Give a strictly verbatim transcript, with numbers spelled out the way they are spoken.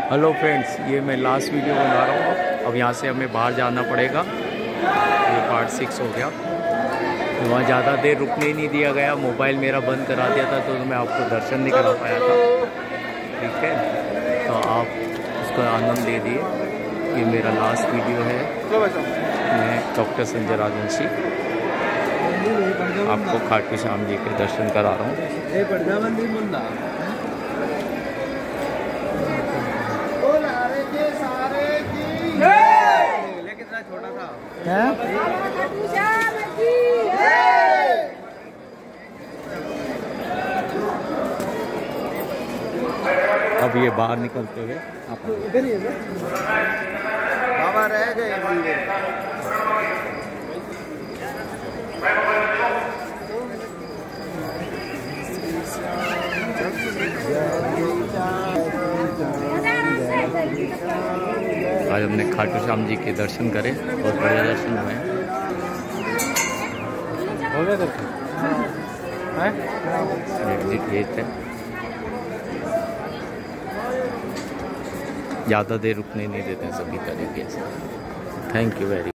Hello friends, ये मैं last video बना रहा हूँ। अब यहाँ से हमें बाहर जाना पड़ेगा। ये पार्ट सिक्स हो गया। वहाँ ज़्यादा देर रुकने ही नहीं दिया गया। मोबाइल मेरा बंद करा दिया था तो मैं आपको दर्शन नहीं करा पाया था। ठीक है, तो आप उसका आनंद ले दिए। ये मेरा लास्ट वीडियो है। मैं डॉक्टर संजय राजवंशी आपको खाटू श्याम जी के दर्शन करा रहा हूँ। छोटा था अब ये बाहर निकलते हुए इधर ही है बाबा रह गए मंदिर। आज हमने खाटू श्याम जी के दर्शन करे, बहुत बढ़िया दर्शन हुए हैं। हो गया दर्शन? एग्जिट ये थे। ज़्यादा देर रुकने नहीं देते हैं सभी तरीके से। Thank you very